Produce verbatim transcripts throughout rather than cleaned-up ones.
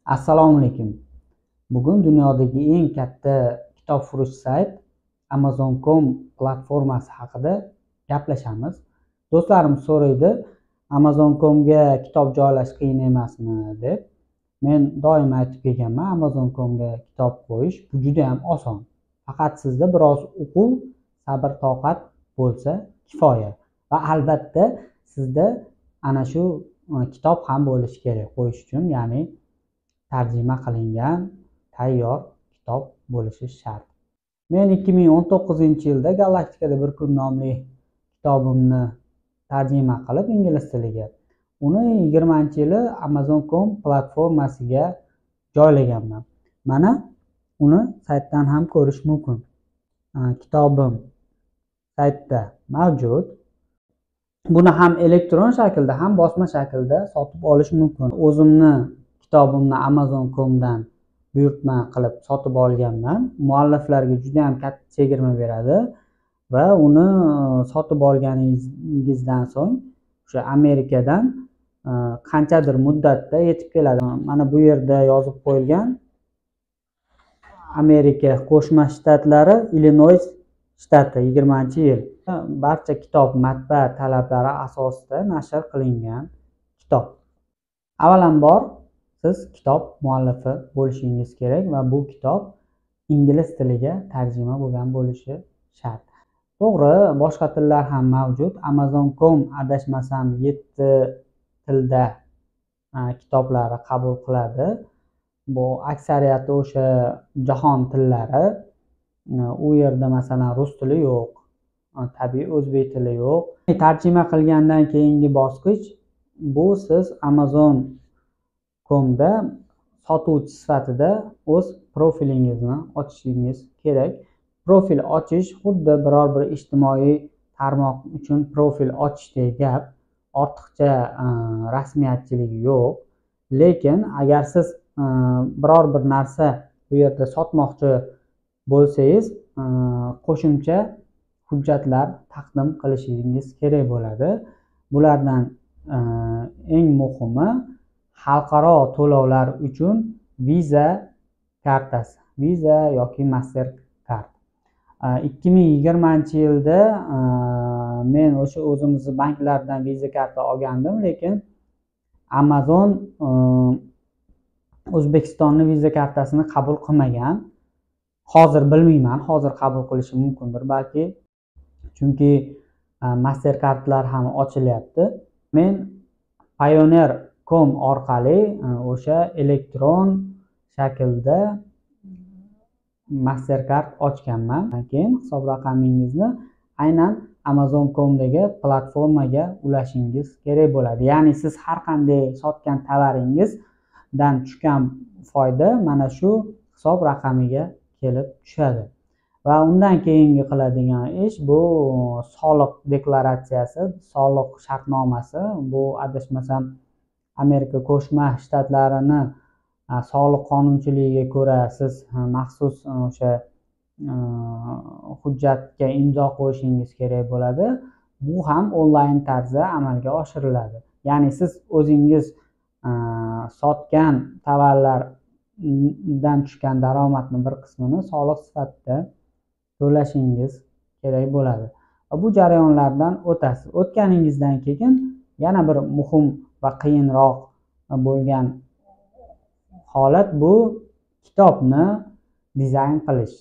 Assalomu alaykum. Bugun dunyodagi eng katta kitobfurush sayt Amazon nokta com platformasi haqida gaplashamiz. Do'stlarim so'raydi, Amazon nokta com ga kitob joylash qiyin emasmi deb. Men doim aytib kelganman, Amazon nokta com ga kitob qo'yish bu juda ham oson. Faqat sizda biroz o'quv, sabr, toqat bo'lsa kifoya. Va albatta sizda ana shu kitob ham bo'lishi kerak qo'yish uchun, ya'ni tarjima qilingan tayyor kitob bo'lishi shart. Men ikki ming o'n to'qqizinchi yilda Galaktikada bir kun nomli kitobimni tarjima qilib ingliz tiliga, uni yigirmanchi yili Amazon nokta com platformasiga joylaganman. Mana uni saytdan ham ko'rish mumkin. Kitobim saytda mavjud. Buni ham elektron shaklda, ham bosma shaklda sotib olish mumkin. O'zimni kitobimni Amazon nokta com dan buyurtma qilib sotib olganman. Mualliflarga juda ham katta chegirma beradi va uni sotib olganingizdan so'ng o'sha Amerikadan qanchadir muddatda yetib keladi. Mana bu yerda yozib qo'yilgan Amerika Qo'shma Shtatlari, Illinois shtati, yigirmanchi yil. Barcha kitob matbaa talablari asosida nashr qilingan kitob. Avvalambor siz kitob muallifi bo'lishingiz kerak va bu kitob ingliz tiliga tarjima bo'lgan bo'lishi shart. To'g'ri, boshqa tillar ham mavjud. Amazon nokta com adashmasam yetti tilda kitoblari qabul qiladi. Bu aksariyati o'sha jahon tillari. U yerda masalan rus tili yo'q, tabiiy o'zbek tili yo'q. Tarjima qilgandan keyingi bosqich bu siz Amazon nokta com da sotuvchi sifatida o'z profilingizni ochishingiz kerak. Profil ochish xuddi biror bir ijtimoiy tarmoq uchun profil ochishdek gap. Ortiqcha rasmiyatchiligi yo'q. Lekin agar siz biror bir narsa bu yerda sotmoqchi bo'lsangiz, qo'shimcha hujjatlar taqdim qilishingiz kerak bo'ladi. Bulardan eng muhimi xalqaro to'lovlar uchun viza kartasi, viza yoki Mastercard. ikki ming yigirmanchi yilda men o'sha o'zimizni banklardan viza karta olgandim, lekin Amazon O'zbekistonning viza kartasini qabul qilmagan. Hozir bilmayman, hozir qabul qilishi mumkindir balki. Chunki Mastercardlar ham ochilyapti. Men Payoneer nokta com orqali o'sha elektron shaklda Mastercard ochganman. Keyin hisob raqamingizni aynan Amazon nokta com dagi platformaga ulashingiz kerak bo'ladi. Ya'ni siz har qanday sotgan tovaringizdan tushgan foyda mana shu hisob raqamiga kelib tushadi. Va undan keyingi qiladigan ish bu soliq deklaratsiyasi, soliq shartnomasi. Bu adashmasam Amerika Qo'shma Shtatlarini soliq qonunchiligiga ko'ra siz maxsus o'sha hujjatga imzo qo'yishingiz kerak bo'ladi. Bu ham onlayn tarzda amalga oshiriladi. Ya'ni siz o'zingiz sotgan tovarlardan tushgan daromadni bir qismini soliq sifatida to'lashingiz kerak bo'ladi. Va bu jarayonlardan o'tasiz. O'tganingizdan keyin yana bir muhim va qiyinroq bo'lgan holat bu kitobni dizayn qilish.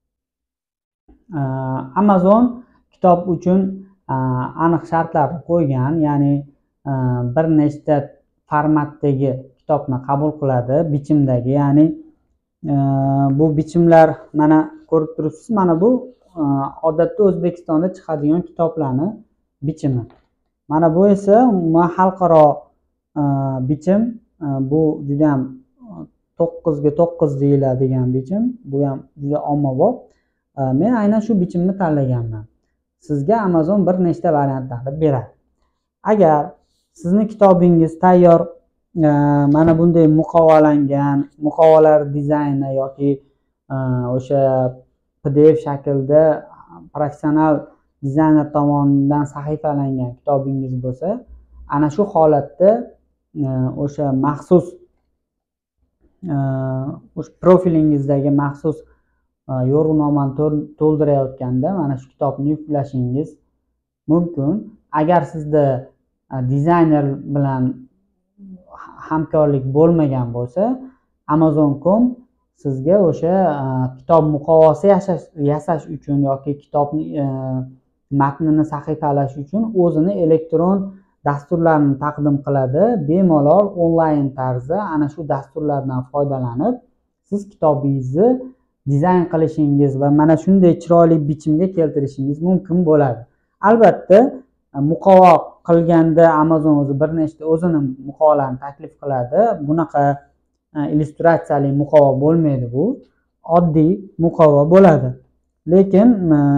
Amazon kitob uchun aniq shartlar qo'ygan, ya'ni bir nechta formatdagi kitobni qabul qiladi, bichimdagi, ya'ni bu bichimlar mana ko'rib turibsiz, mana bu odatda O'zbekistonda chiqadigan kitoblarni bichimi. Mana bu esa xalqaro bichim. Bu juda ham to'qqiz ga to'qqiz deyiladigan bichim. Bu ham juda ommabop. Men aynan shu bichimni tanlaganman. Sizga Amazon bir nechta variantlarni beradi. Agar sizni kitobingiz tayyor mana bunday muqovalangan, muqovalar dizayni yoki o'sha P D F shaklda professional dizayner tomonidan sahifalangan kitobingiz bo'lsa, ana shu holatda o'sha maxsus o'sha profilingizdagi maxsus yo'riqnomani to'ldirayotganda mana shu kitobni yuklashingiz mumkin. Agar sizda dizayner bilan hamkorlik bo'lmagan bo'lsa, amazon nokta com sizga o'sha kitob muqovasi yasash uchun yoki kitobni matnini sahifalash uchun o'zini elektron dasturlarni taqdim qiladi. Bemalol onlayn tarzda ana shu dasturlardan foydalanib siz kitobingizni dizayn qilishingiz va mana shunday chiroyli bichimga keltirishingiz mumkin bo'ladi. Albatta, muqova qilganda Amazon o'zi bir nechta o'zini muqovalarini taklif qiladi. Bunaqa illyustratsiyali muqova bo'lmaydi bu. Oddiy muqova bo'ladi. Lekin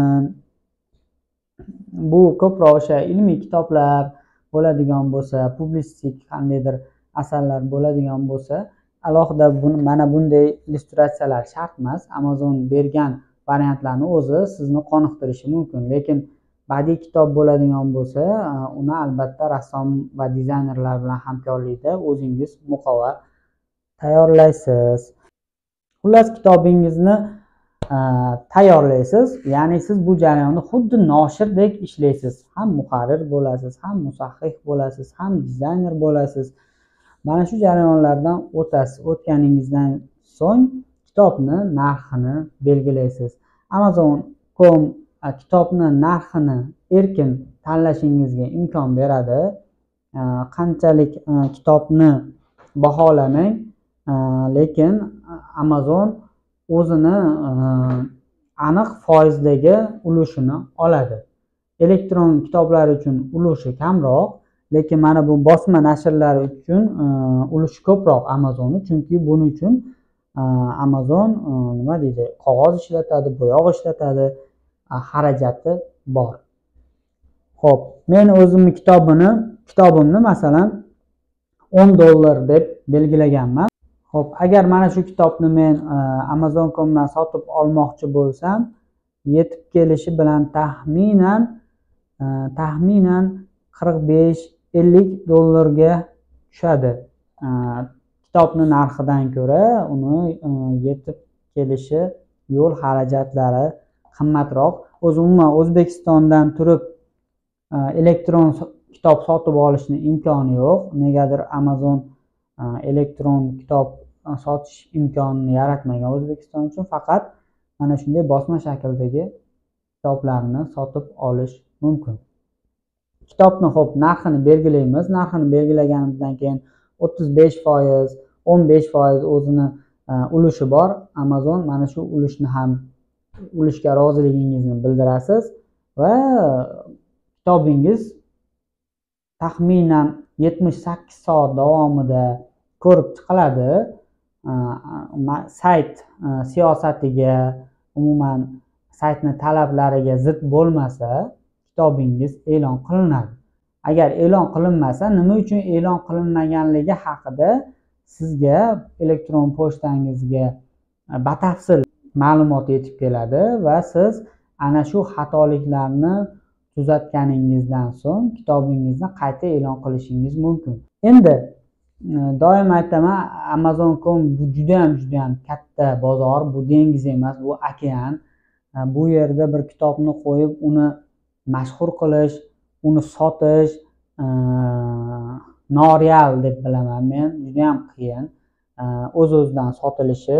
bu ko'proq o'sha ilmiy kitoblar bo'ladigan bo'lsa, publistik qandaydir asarlar bo'ladigan bo'lsa, alohida mana bunday illyustratsiyalar shart emas. Amazon bergan variantlarni o'zi sizni qoniqtirishi mumkin. Lekin badiiy kitob bo'ladigan bo'lsa, uni albatta rassom va dizaynerlar bilan hamkorlikda o'zingiz muqova tayyorlaysiz. Xullas, kitobingizni tayyorlaysiz, ya'ni siz bu jarayonni xuddi noshirdek ishlaysiz. Ham muharrir bo'lasiz, ham musahhih bo'lasiz, ham dizayner bo'lasiz. Mana shu jarayonlardan o'tasiz. O'tganingizdan so'ng kitobni narxini belgilaysiz. Amazon nokta com kitobni narxini erkin tanlashingizga imkon beradi. Qanchalik kitobni baholamang, lekin Amazon o'zini aniq foizdagi ulushini oladi. Elektron kitoblar uchun ulushi kamroq, lekin mana bu bosma nashrlar uchun ulushi ko'proq Amazonni, chunki buning uchun Amazon nima deydi, qog'oz ishlatadi, bo'yoq ishlatadi, xarajati bor. Xo'p, men o'zimni kitobini, kitobimni masalan o'n dollar deb belgilaganman. Xo'p, agar mana shu kitobni men Amazon nokta com dan sotib olmoqchi bo'lsam, yetib kelishi bilan taxminan taxminan qirq besh ellik dollarga tushadi. Kitobni narxidan ko'ra uni yetib kelishi, yo'l xarajatlari qimmatroq. O'zi umuman O'zbekistondan turib elektron kitob sotib olishni imkoni yo'q. Negadir Amazon elektron kitob sotish imkonini yaratmagan O'zbekiston uchun. Faqat mana shunday bosma shakldagi kitoblarni sotib olish mumkin. Kitobni xo'p, narxini belgilaymiz. Narxini belgilaganimizdan keyin o'ttiz besh foiz, o'n besh foiz o'zini ulushi bor. Amazon mana shu ulushni ham ulushga roziligingizni bildirasiz va kitobingiz taxminan yetmish sakkiz soat davomida ko'rib chiqiladi. Sayt siyosatiga, umuman saytni talablariga zid bo'lmasa, kitobingiz e'lon qilinadi. Agar e'lon qilinmasa, nima uchun e'lon qilinmaganligi haqida sizga elektron pochtangizga batafsil ma'lumot yetib keladi va siz ana shu xatoliklarni tuzatganingizdan so'ng kitobingizni qayta e'lon qilishingiz mumkin. Endi doim aytaman, Amazon nokta com bu juda ham juda ham katta bozor, bu dengiz emas, bu okean. Bu yerda bir kitobni qo'yib, uni mashhur qilish, uni sotish noreal deb bilaman men, juda ham qiyin. O'z-o'zidan sotilishi.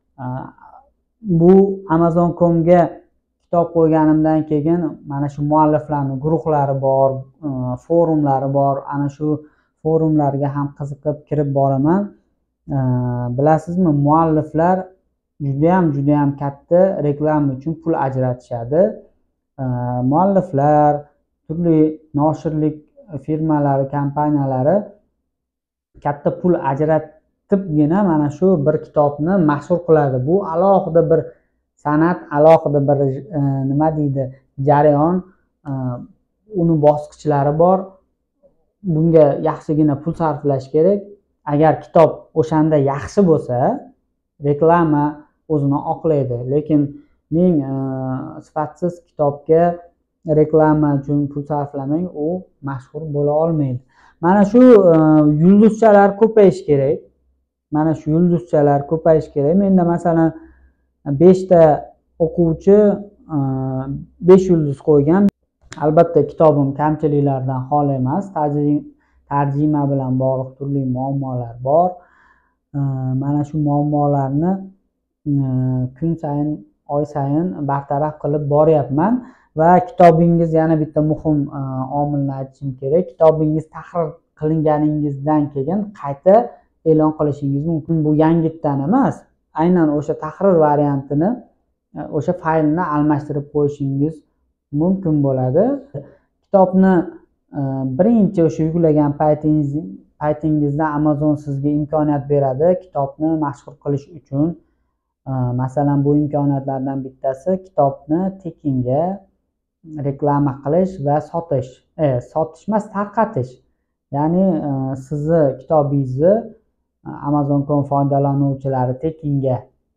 Bu Amazon nokta com ga kitob qo'yganimdan keyin mana shu mualliflarning guruhlari bor, forumlari bor. Ana shu forumlarga ham qiziqib kirib boraman. Bilasizmi, mualliflar juda ham juda ham katta reklama uchun pul ajratishadi. Mualliflar, turli noshirlik firmalari, kompaniyalari katta pul ajratibgina mana shu bir kitobni mashhur qiladi. Bu alohida bir san'at, alohida bir nima deydi, jarayon, uni bosqichlari bor. Bunga yaxshigina pul sarflash kerak. Agar kitob o'shanda yaxshi bo'lsa, reklama o'zini oqlaydi. Lekin men sifatsiz kitobga reklama uchun pul sarflamang, u mashhur bo'la olmaydi. Mana shu yulduzchalar ko'payish kerak. mana shu yulduzchalar ko'payishi kerak. Menda masalan beshta o'quvchi besh yulduz qo'ygan. Albatta kitobim kamchiliklardan xoli emas. Tarjima bilan bog'liq turli muammolar bor. Mana shu muammolarni kun sayin, oy sayin bartaraf qilib boryapman va kitobingiz, yana bitta muhim omilni aytishim kerak. Kitobingiz tahrir qilinganingizdan keyin qayta e'lon qilishingiz mumkin. Bu yangitdan emas, aynan o'sha tahrir variantini, o'sha faylni almashtirib qo'yishingiz mumkin bo'ladi. Kitobni birinchi o'sha yuklagan paytingiz paytingizda Amazon sizga imkoniyat beradi kitobni mashhur qilish uchun. Masalan, bu imkoniyatlardan bittasi kitobni tekinga reklama qilish va sotish. E, sotish emas, tarqatish. Ya'ni sizni kitobingizni Amazon dot com foydalanuvchilari tekinga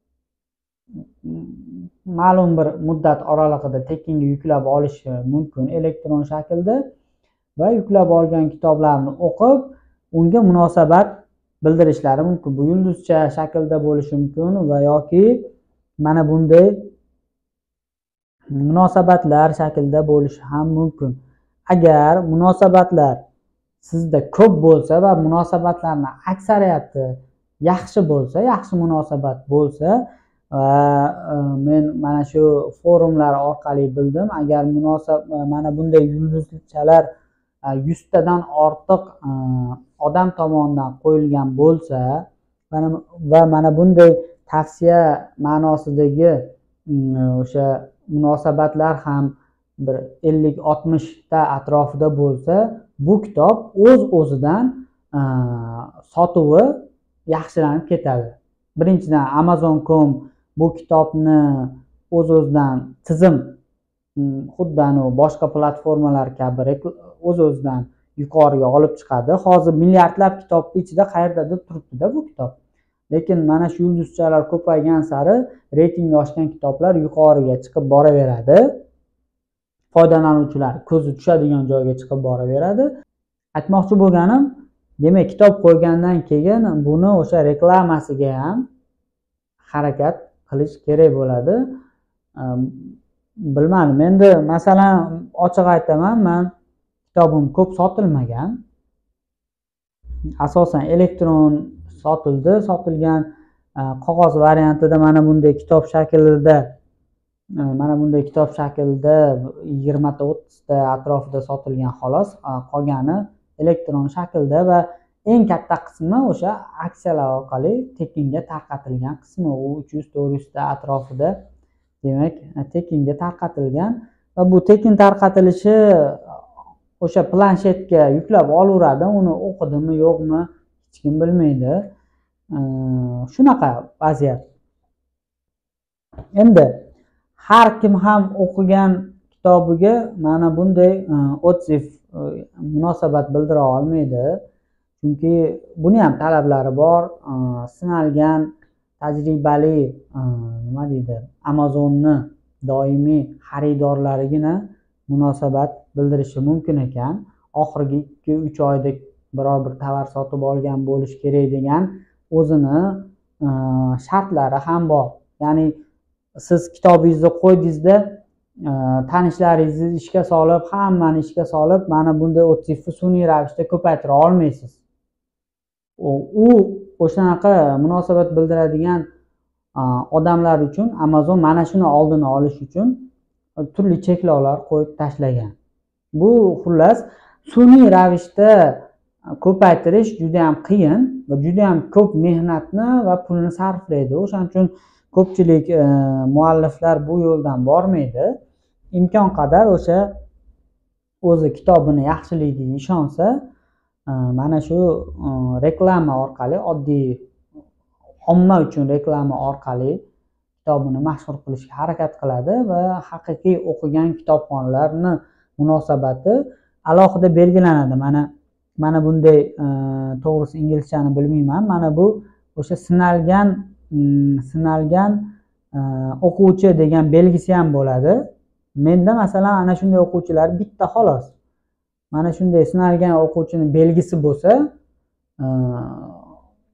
ma'lum bir muddat oralig'ida tekinga yuklab olishi mumkin elektron shaklda va yuklab olgan kitoblarni o'qib, unga munosabat bildirishlari mumkin. Bu yulduzcha shaklda bo'lishi mumkin va yoki mana bunday munosabatlar shaklida bo'lishi ham mumkin. Agar munosabatlar sizda ko'p bo'lsa va munosabatlarning aksariyati yaxshi bo'lsa, yaxshi munosabat bo'lsa, va men mana shu forumlar orqali bildim, agar munosabat mana bunday yulduzchalar yuztadan ortiq odam tomonidan qo'yilgan bo'lsa va mana bunday tavsiya ma'nosidagi o'sha munosabatlar ham bir ellik oltmish ta atrofida bo'lsa, bu kitob o'z o'zidan sotuvi yaxshilanib ketadi. Birinchidan Amazon dot com bu kitobni o'z o'zidan tizim xuddi boshqa platformalar kabi o'z o'zidan yuqoriga olib chiqadi. Hozir milliardlab kitobning ichida qayerdadir turibdi-da bu kitob. Lekin mana shu yulduzchalar ko'paygan sari reytingi oshgan kitoblar yuqoriga chiqib boraveradi. Foydalanuvchilar ko'zi tushadigan joyga chiqib boraveradi. Aytmoqchi bo'lganim, demak, kitob qo'ygandan keyin buni o'sha reklamasiga ham harakat qilish kerak bo'ladi. Bilmadim, endi masalan ochiq aytaman, men kitobim ko'p sotilmagan. Asosan elektron sotildi, sotilgan qog'oz variantida mana bunday kitob shaklida mana bunday kitob shaklida yigirma ta o'ttiz ta atrofida sotilgan xolos. Qolgani elektron shaklda va eng katta qismi o'sha aksiyalar orqali tekinga tarqatilgan qismi. U uch yuz to'rt yuz ta atrofida, demak, tekinga tarqatilgan va bu tekin tarqatilishi o'sha planshetga yuklab olaveradi. Uni o'qidimi, yo'qmi, hech kim bilmaydi. Shunaqa vaziyat. Endi har kim ham o'qigan kitobiga mana bunday otsiv munosabat bildira olmaydi. Chunki buni ham talablari bor. Sinalgan, tajribali, nima deydi, Amazonni doimiy xaridorlarigina munosabat bildirishi mumkin ekan. Oxirgi ikki uch oyda biror bir tovar sotib olgan bo'lish kerak degan o'zini shartlari ham bor. Ya'ni siz kitobingizni qo'ydingizda, tanishlaringizni ishga solib, hammani ishga solib, mana bunday otsivni sun'iy ravishda ko'paytira olmaysiz. U o'shanaqa munosabat bildiradigan odamlar uchun Amazon mana shuni oldini olish uchun turli cheklovlar qo'yib tashlagan. Bu xullas sun'iy ravishda ko'paytirish juda ham qiyin va juda ham ko'p mehnatni va pulni sarflaydi. O'shaning uchun ko'pchilik mualliflar bu yo'ldan bormaydi. Imkon qadar o'sha o'zi kitobini yaxshiligiga ishonsa, mana shu reklama orqali, oddiy omma uchun reklama orqali kitobini mashhur qilishga harakat qiladi va haqiqiy o'qigan kitobxonlarning munosabati alohida belgilanadi. Mana mana bunday, to'g'risi inglizchani bilmayman. Mana bu o'sha sinalgan sinalgan o'quvchi degan belgisi ham bo'ladi. Menda masalan ana shunday o'quvchilar bitta xolos. Mana shunday sinalgan o'quvchining belgisi bo'lsa,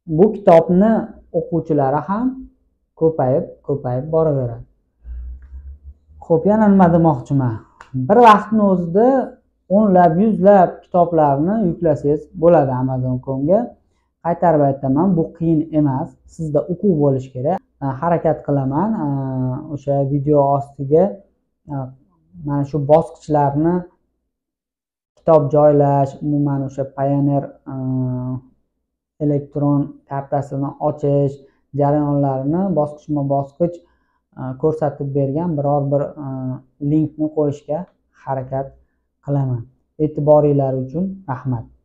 bu kitobni o'quvchilari ham ko'payib ko'payib boraveradi. Xo'p, yana nima demoqchiman? Bir vaqtning o'zida o'nlab, yuzlab kitoblarni yuklasangiz bo'ladi Amazon точка com ga. Qaytarib aytaman, bu qiyin emas. Sizda o'quv bo'lishi kerak. Harakat qilaman o'sha video ostiga mana shu bosqichlarni kitob joylash, umuman o'sha Payoneer elektron kartasini ochish jarayonlarini bosqichma-bosqich ko'rsatib bergan biror bir linkni qo'yishga harakat qilaman. E'tiboringiz uchun rahmat.